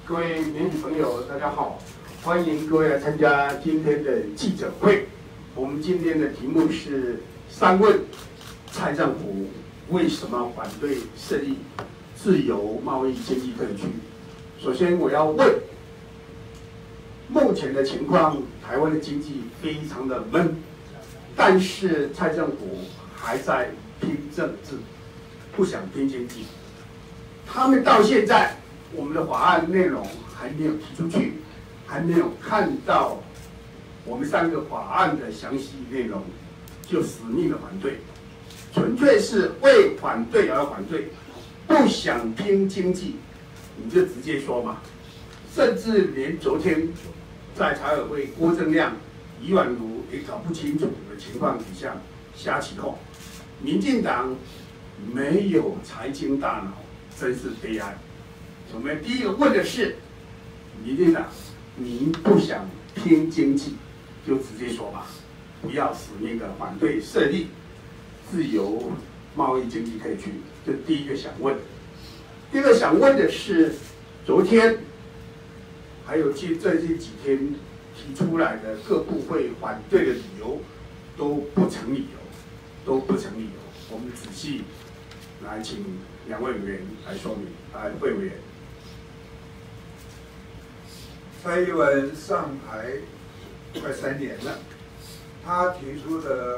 各位媒体朋友，大家好，欢迎各位来参加今天的记者会。我们今天的题目是3问：蔡政府为什么反对设立自由贸易经济特区？首先，我要问：目前的情况，台湾的经济非常的闷，但是蔡政府还在拼政治，不想拼经济。他们到现在，我们的法案内容还没有提出去，还没有看到我们3个法案的详细内容，就死命的反对，纯粹是为反对而反对，不想拼经济，你就直接说嘛。甚至连昨天在财委会郭正亮、余宛如也搞不清楚的情况底下瞎起哄，民进党没有财经大脑，真是悲哀。我们第一个问的是，民进党，您不想拼经济，就直接说吧，不要死命的反对设立自由贸易经济特区，这第一个想问。第二个想问的是，昨天还有最近几天提出来的各部会反对的理由都不成理由，都不成理由。我们仔细来请2位委员来说明。魏委员。 蔡英文上台快3年了，他提出的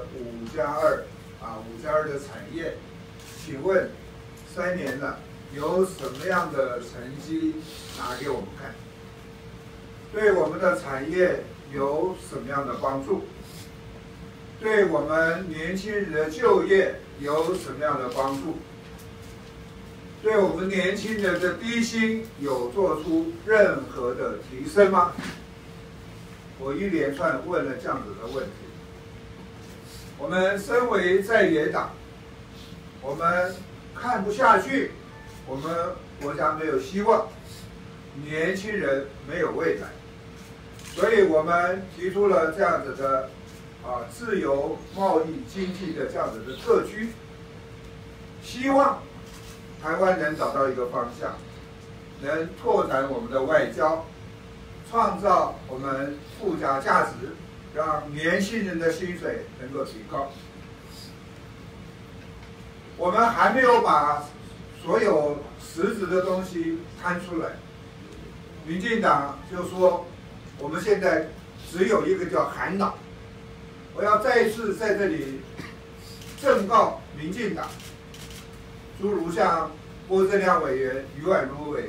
5+2的产业，请问3年了，有什么样的成绩拿给我们看？对我们的产业有什么样的帮助？对我们年轻人的就业有什么样的帮助？对我们年轻人的低薪有做出任何的提升吗？我一连串问了这样子的问题。我们身为在野党，我们看不下去，我们国家没有希望，年轻人没有未来，所以我们提出了这样子的自由贸易经济的这样子的特区，希望台湾能找到一个方向，能拓展我们的外交，创造我们附加价值，让年轻人的薪水能够提高。我们还没有把所有实质的东西摊出来，民进党就说我们现在只有一个叫韩脑。我要再一次在这里正告民进党，诸如像郭正亮委员、余宛如委员，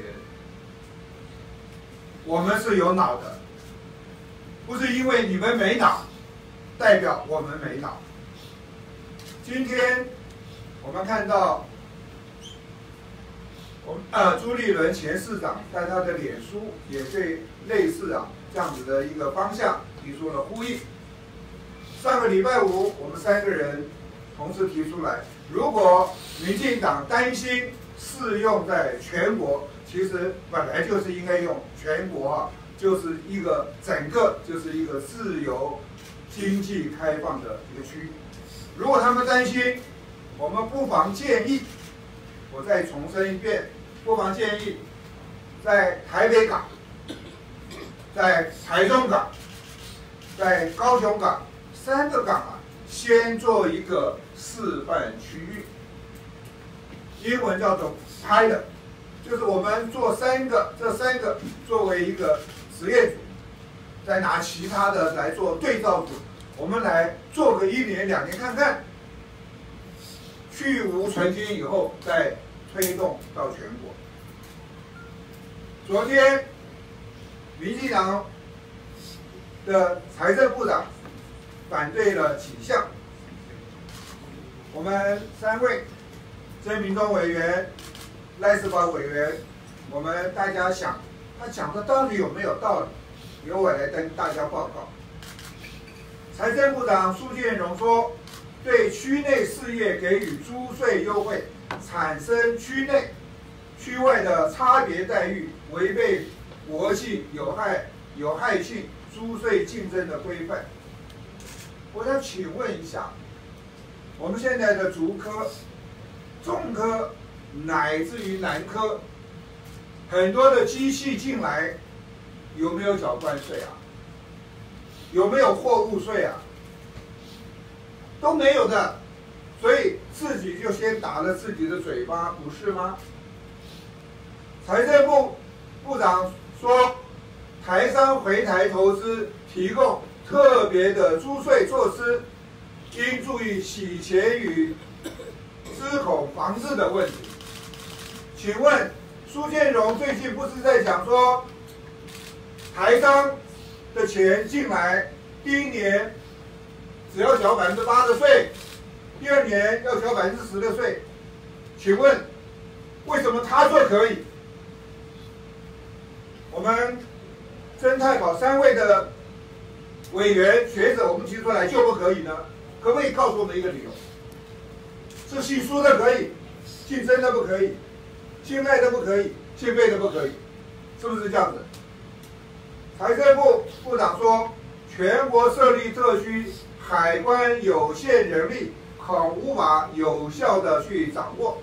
我们是有脑的，不是因为你们没脑，代表我们没脑。今天我们看到，朱立伦前市长在他的脸书也对类似这样子的一个方向提出了呼应。上个礼拜五，我们3个人同时提出来，如果民进党担心适用在全国，其实本来就是应该用全国就是一个整个就是一个自由经济开放的一个区域。如果他们担心，我们不妨建议，我再重申一遍，不妨建议在台北港、在台中港、在高雄港3个港先做一个示范区域，英文叫做 pilot， 就是我们做这3个作为一个实验组，再拿其他的来做对照组，我们来做个1年2年看看，去无存菁以后再推动到全国。昨天，民进党的财政部长反对了几项，我们3位曾明忠委员、赖世宝委员，我们大家想，他讲的到底有没有道理？由我来跟大家报告。财政部长苏建荣说，对区内事业给予租税优惠，产生区内、区外的差别待遇，违背国际有害性租税竞争的规范。我想请问一下，我们现在的竹科、中科乃至于南科， 很多的机器进来，有没有缴关税啊？有没有货物税啊？都没有的，所以自己就先打了自己的嘴巴，不是吗？财政部部长说，台商回台投资提供特别的租税措施，应注意洗钱与资恐防治的问题。请问苏建荣最近不是在讲说，台商的钱进来，第一年只要缴8%的税，第二年要缴10%的税？请问为什么他说可以？我们侦太考3位的委员学者，我们提出来就不可以呢？可不可以告诉我们一个理由？是姓苏的可以，姓曾的不可以，姓赖的不可以，姓费的不可以，是不是这样子？财政部部长说，全国设立特区，海关有限人力，恐无法有效的去掌握。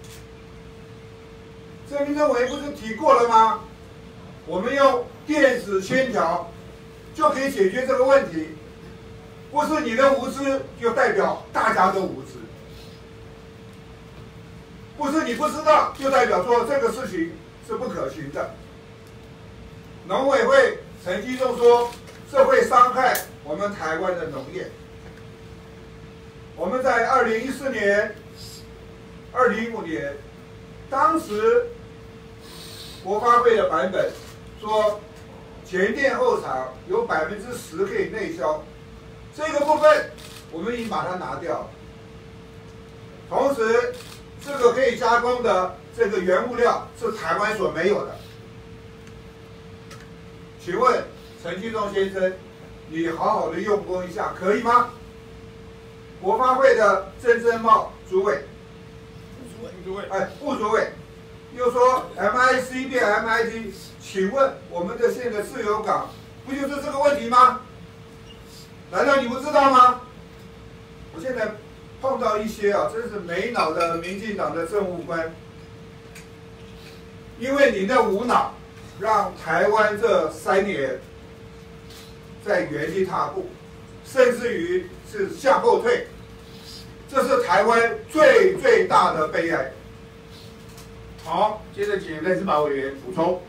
郑明政委不是提过了吗？我们用电子签条就可以解决这个问题，不是你的无知就代表大家都无知，不是你不知道就代表说这个事情是不可行的。农委会陈吉仲说，这会伤害我们台湾的农业。我们在2014年、2015年，当时国发会的版本说，前店后厂有10%可以内销，这个部分我们已经把它拿掉了。同时，这个可以加工的这个原物料是台湾所没有的。请问陈吉仲先生，你好好的用功一下，可以吗？国发会的郑正茂主委，副主委又说 MIC 变 MIT， 请问我们的现在自由港不就是这个问题吗？难道你不知道吗？我现在碰到一些真是没脑的民进党的政务官，因为你的无脑，让台湾这3年在原地踏步，甚至于是向后退，这是台湾最大的悲哀。 好，接着请赖志宝委员补充。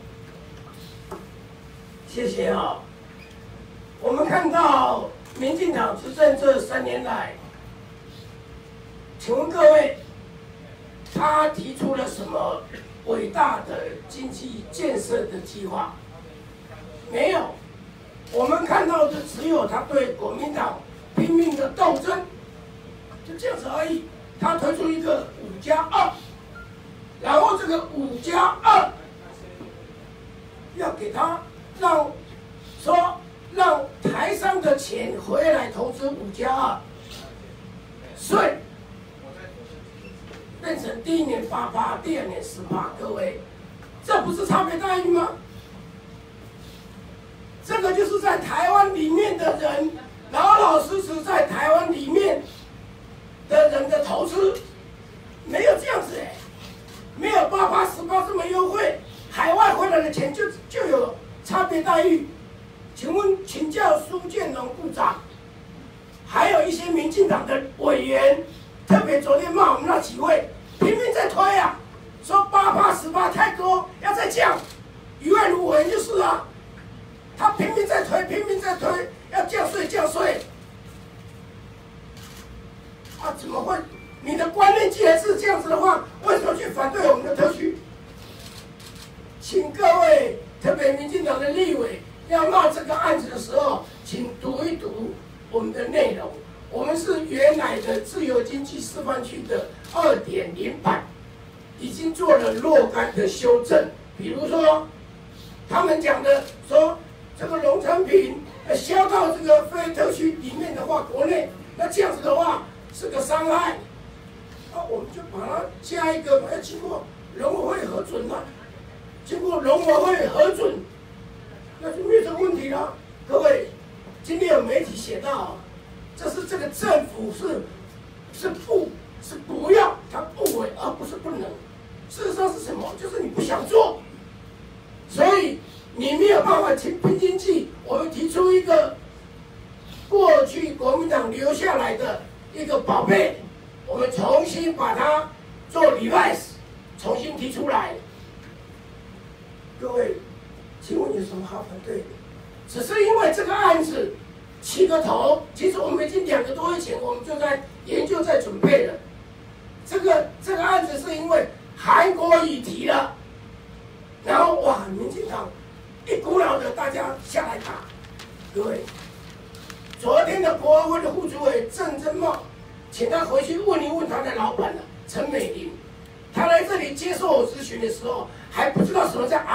谢谢啊。我们看到民进党执政这3年来，请问各位，他提出了什么伟大的经济建设的计划？没有，我们看到的只有他对国民党拼命的斗争，就这样子而已。他推出一个5+2，然后这个5+2要给他让台商的钱回来投资5+2，税变成第一年8%，第二年10%，各位，这不是差别待遇吗？这个就是在台湾里面的人，老老实实在台湾里面的人的投资，没有这样子没有8%、10%这么优惠，海外回来的钱就有差别待遇。请教苏建荣部长，还有一些民进党的委员，特别昨天骂我们那几位，拼命在推啊，说8%、10%太多，要再降。余外如委员就是啊，他拼命在推，要降税。啊，怎么会？你的观念既然是这样子的话，为什么去反对我们的特区？请各位，特别民进党的立委，要骂这个案子的时候，请读一读我们的内容。我们是原来的自由经济示范区的2.0版，已经做了若干的修正。比如说，他们讲的说，这个农产品销到这个非特区里面的话，国内那这样子的话是个伤害。我们就把它加一个，要经过农委会核准了，经过农委会核准，那就没有这个问题了。各位，今天有媒体写到，这是这个政府是不要，它不为而不是不能。事实上是什么？就是你不想做， 你没有办法拼经济，我们提出一个过去国民党留下来的一个宝贝，我们重新把它做 revise， 重新提出来。各位，请问有什么好反对的？只是因为这个案子起个头，其实我们已经2个多月前我们就在研究、在准备了。这个案子是因为韩国瑜提了，然后哇，民进党一股脑的大家下来打。各位，昨天的国安会的副主委郑珍茂，请他回去问一问他的老板陈美玲，他来这里接受我咨询的时候，还不知道什么叫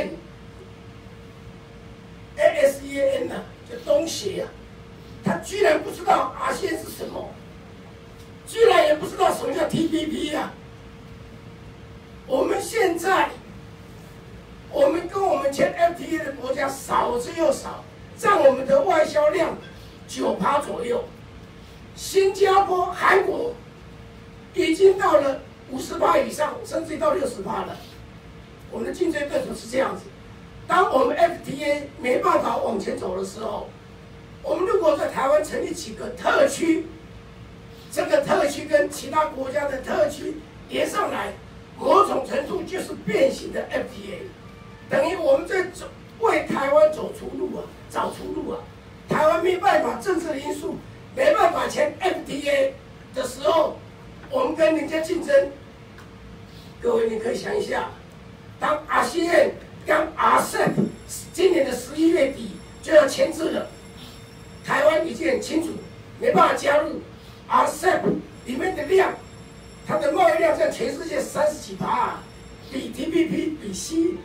ASEAN 呢，就东协啊，他居然不知道 ASEAN 是什么，居然也不知道什么叫 TPP 啊。我们现在，我们跟我们签 FTA 的国家少之又少，占我们的外销量9%左右。新加坡、韩国已经到了50%以上，甚至到60%了。我们的竞争对手是这样子。当我们 FTA 没办法往前走的时候，我们如果在台湾成立几个特区，这个特区跟其他国家的特区连上来，某种程度就是变形的 FTA， 等于我们在为台湾走出路啊，找出路啊。台湾没办法，政治的因素没办法签 FTA 的时候，我们跟人家竞争。各位，你可以想一下，当ASEAN跟 RCEP 今年的11月底就要签字了，台湾已经很清楚，没办法加入 RCEP 里面的量，它的贸易量占全世界30几%，比 TPP 比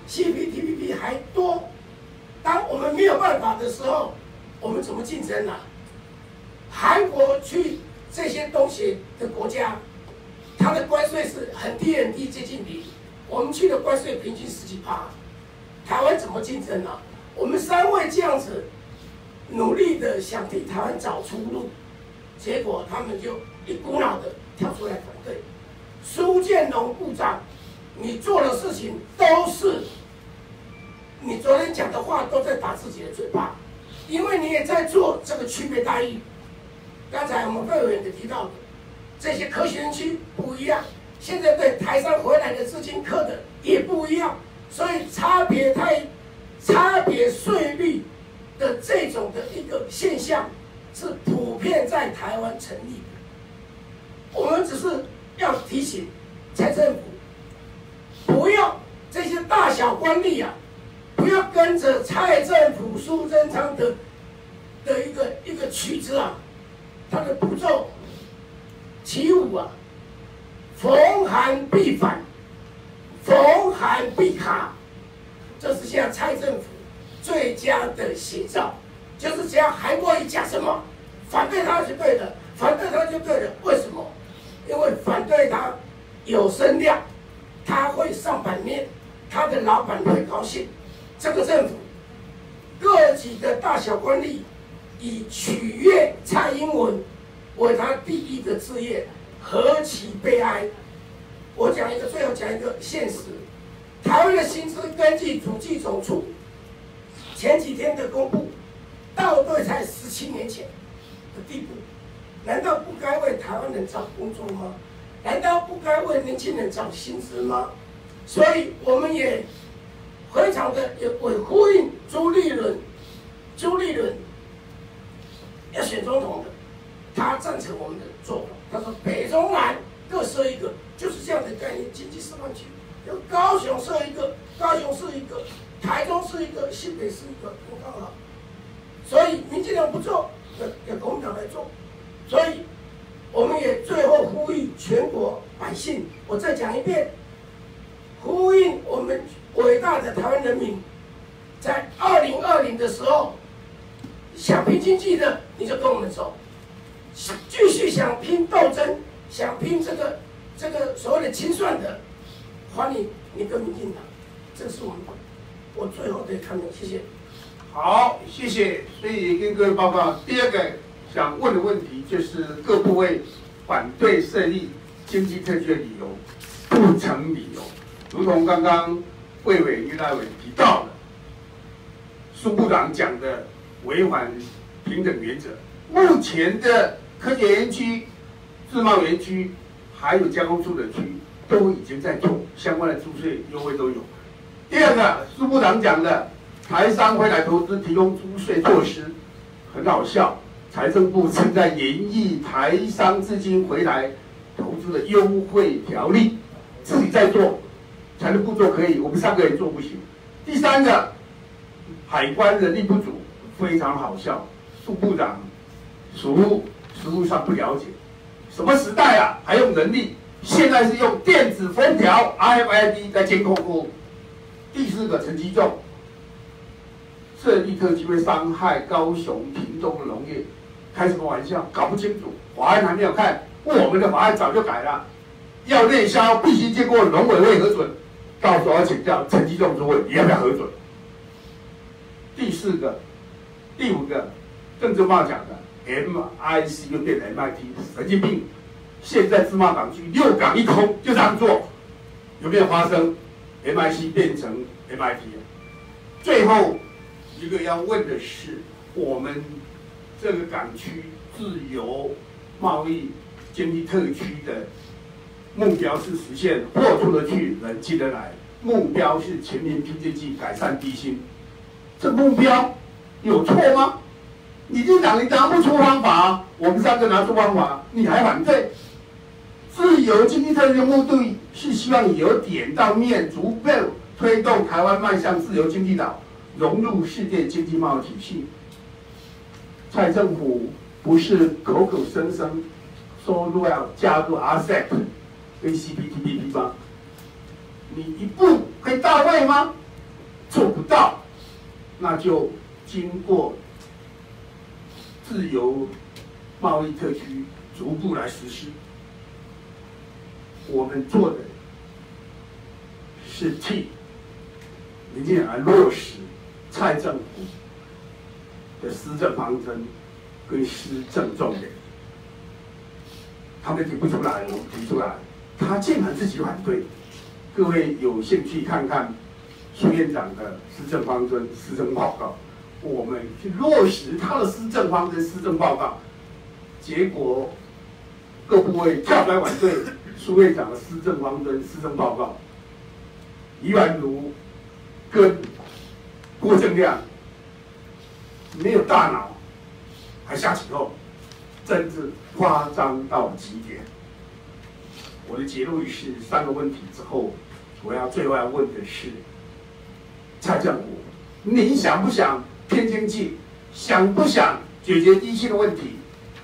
CPTPP 还多。当我们没有办法的时候，我们怎么竞争啊？韩国去这些东协的国家，它的关税是很低很低，接近0，我们去的关税平均10几%。台湾怎么竞争啊？我们3位这样子努力的想替台湾找出路，结果他们就一股脑的跳出来反对。苏建荣部长，你做的事情都是，你昨天讲的话都在打自己的嘴巴，因为你也在做这个区别待遇。刚才我们魏委员也提到的，这些科学园区不一样，现在对台商回来的资金课的也不一样，所以差别税率的这种的一个现象是普遍在台湾成立的。我们只是要提醒蔡政府，不要这些大小官吏啊，不要跟着蔡政府、苏贞昌的一个曲子啊，他的步骤起舞啊，逢韩必反，逢韩必卡，这是现在蔡政府最佳的写照，就是只要韩国瑜讲什么，反对他是对的，反对他就对了。为什么？因为反对他有声量，他会上版面，他的老板会高兴。这个政府各级的大小官吏以取悦蔡英文为他第一个志业，何其悲哀！我讲一个，最后讲一个现实。台湾的薪资根据主计总处前几天的公布，倒退才17年前的地步，难道不该为台湾人找工作吗？难道不该为年轻人找薪资吗？所以我们也非常的也呼应朱立伦要选总统的，他赞成我们的做法。他说北中南各设一个，就是这样的概念，经济示范区。有高雄设一个，高雄市一个，台中市一个，新北市一个，刚好。所以民进党不做，要国民党来做。所以我们也最后呼吁全国百姓，我再讲一遍，呼应我们伟大的台湾人民，在2020的时候，想拼经济的你就跟我们走，继续想拼斗争，想拼这个所谓的清算的，欢迎你跟民进党，这是我最后的看法，谢谢。 好，谢谢。所以跟各位报告，第二个想问的问题就是各部位反对设立经济特区的理由不成理由，如同刚刚魏委、于大委提到的， 苏部长讲的违反平等原则。目前的科学园区、自贸园区还有加工处的区都已经在做相关的租税优惠都有。第二个，苏部长讲的台商回来投资提供租税措施，很好笑。财政部正在研议台商资金回来投资的优惠条例，自己在做，财政部做可以，我们3个人做不行。第三个，海关人力不足，非常好笑。苏部长实务上不了解，什么时代啊，还用人力？现在是用电子封条 RFID 在监控服务。第4个，陈其仲设立特区会伤害高雄、屏东的农业，开什么玩笑？搞不清楚，法案还没有看，我们的法案早就改了，要内销必须经过农委会核准，到时候要请教陈其仲主委，你要不要核准？第4个，第5个，郑正茂讲的 MIC 又变成 MIT， 神经病！现在自贸港区6港1空，就这样做，有没有发生 ？MIC 变成 MIT 了。最后一个要问的是，我们这个港区自由贸易经济特区的目标是实现货出得去，人进得来，目标是全民拼经济，改善低薪。这目标有错吗？你这党你拿不出方法，我们3个拿出方法，你还反对？自由经济特区的目的是希望由点到面，逐步推动台湾迈向自由经济岛，融入世界经济贸易体系。蔡政府不是口口声声说要加入 RCEP 跟 CPTPP 吗？你一步可以到位吗？做不到，那就经过自由贸易特区逐步来实施。我们做的是替民进党来落实蔡政府的施政方针跟施政重点。他们提不出来，我们提出来，他竟然自己反对。各位有兴趣看看苏院长的施政方针、施政报告，我们去落实他的施政方针、施政报告，结果各部位跳出来反对苏院长的施政方针、施政报告。余婉如跟郭正亮没有大脑，还下起后，真是夸张到极点。我的结论是3个问题之后，最后要问的是，蔡政府，你想不想拼经济？想不想解决低薪的问题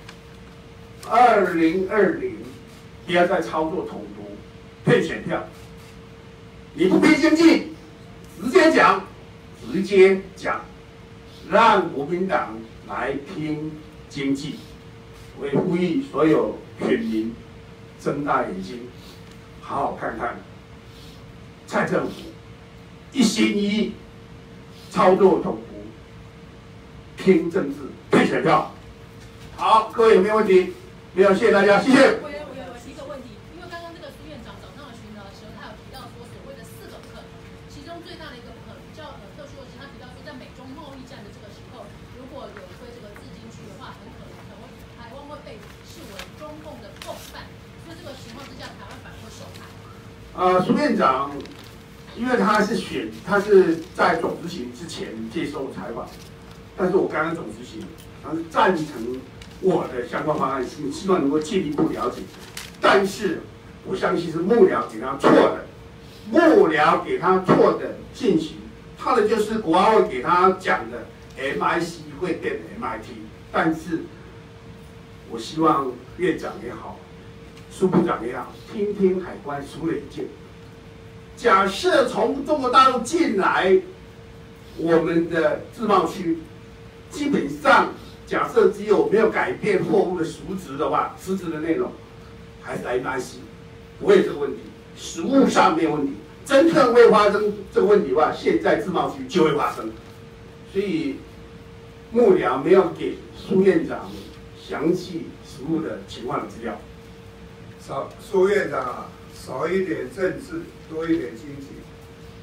？2020不要再操作统独骗选票。你不拼经济，直接讲，让国民党来拼经济。我也呼吁所有选民睁大眼睛，好好看看蔡政府一心一意操作统独，拼政治，骗选票。好，各位有没有问题？没有，谢谢大家，谢谢。 我有一个问题，因为刚刚这个苏院长早上的巡逻的时候，他有提到说所谓的4个可能，其中最大的一个比较特殊的是，他提到说在美中贸易战的这个时候，如果有推这个自经区的话，很可能台湾会被视为中共的共犯，所以这个情况之下，台湾反而会受害。 苏院长，因为他是在总执行之前接受采访，但是我刚刚总执行，他是赞成我的相关方案，希望能够进一步了解。但是我相信是幕僚给他错的，幕僚给他错的信息，他的就是国安会给他讲的 MIC 会变 MIT， 但是我希望院长也好，苏部长也好，听听海关苏的意见。假设从中国大陆进来我们的自贸区，基本上假设只有没有改变货物的实质的话，实质的内容还是 MIC， 不会有这个问题，实物上没有问题。真正会发生这个问题的话，现在自贸区就会发生。所以幕僚没有给苏院长详细实物的情况的资料。 苏院长啊，少一点政治，多一点经济。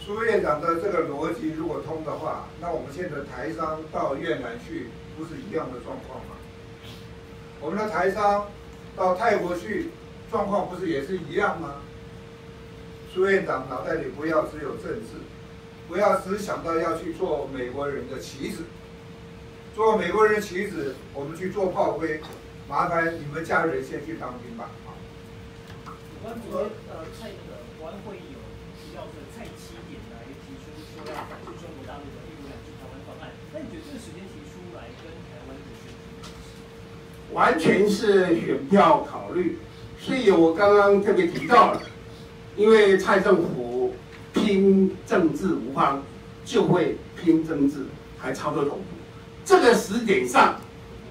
苏院长的这个逻辑如果通的话，那我们现在台商到越南去，不是一样的状况吗？我们的台商到泰国去，状况不是也是一样吗？苏院长脑袋里不要只有政治，不要只想到要去做美国人的棋子，做美国人棋子，我们去做炮灰，麻烦你们家人先去当兵吧。 我们昨天蔡国安会议有提到这蔡7点来提出说要反对中国大陆的1国2制台湾方案，那你觉得这个时间提出来跟台湾的选举完全是选票考虑，所以我刚刚特别提到了，因为蔡政府拼政治无方，就会拼政治，还操作统独。这个时点上，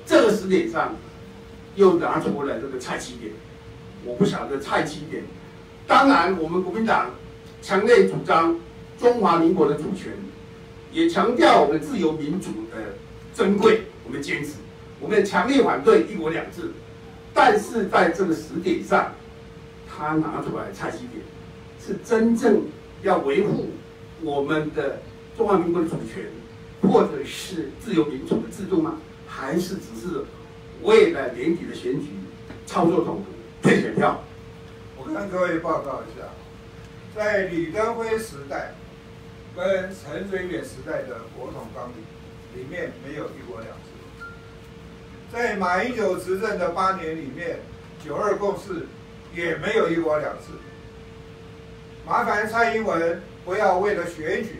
又拿出了这个蔡7点。我不晓得蔡7点。当然，我们国民党强烈主张中华民国的主权，也强调我们自由民主的珍贵，我们坚持。我们强烈反对1国2制，但是在这个时点上，他拿出来蔡7点，是真正要维护我们的中华民国的主权，或者是自由民主的制度吗？还是只是为了年底的选举操作统独骗选票？ 我跟各位报告一下，在李登辉时代跟陈水扁时代的国统纲领里面没有1国2制。在马英九执政的8年里面，9·2共识也没有1国2制。麻烦蔡英文不要为了选举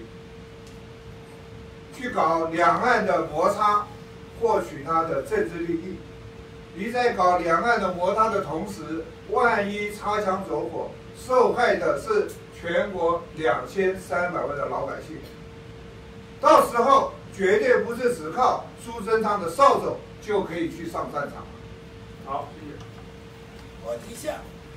去搞两岸的摩擦，获取他的政治利益。你在搞两岸的摩擦的同时，万一擦枪走火，受害的是全国2300万的老百姓。到时候绝对不是只靠苏贞昌的扫帚就可以去上战场。 好，谢谢。 我提下，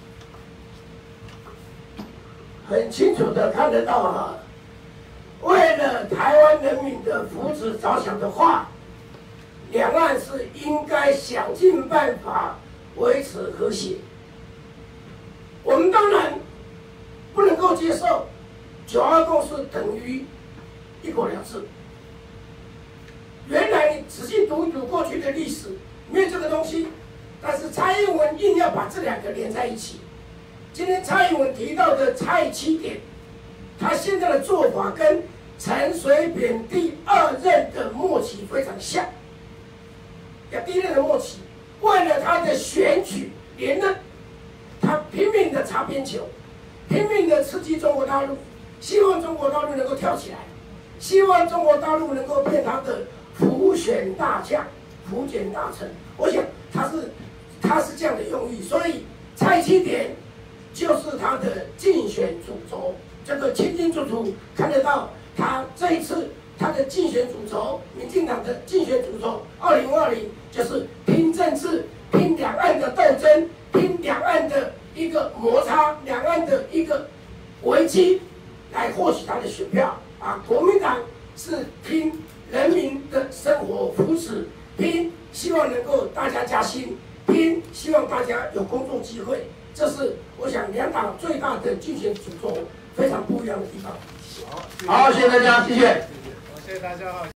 很清楚的看得到哈，为了台湾人民的福祉着想的话，两岸是应该想尽办法维持和谐。我们当然不能够接受9·2共识等于1国2制。原来你仔细读一读过去的历史，没有这个东西。但是蔡英文硬要把这两个连在一起。今天蔡英文提到的蔡7点，他现在的做法跟陈水扁第2任的默契非常像。第1任的默契，为了他的选举连任，他拼命的擦边球，拼命的刺激中国大陆，希望中国大陆能够跳起来，希望中国大陆能够变他的辅选大将、辅检大臣。我想他是这样的用意，所以蔡7点就是他的竞选主轴，这个清清楚楚看得到。他这一次他的竞选主轴，民进党的竞选主轴2020就是拼政治、拼两岸的斗争、拼两岸的一个摩擦、两岸的一个危机，来获取他的选票。国民党是拼人民的生活福祉，拼希望能够大家加薪，拼希望大家有工作机会。这是我想两党最大的竞选主轴非常不一样的地方。 好，谢谢大家，谢谢。 谢谢大家。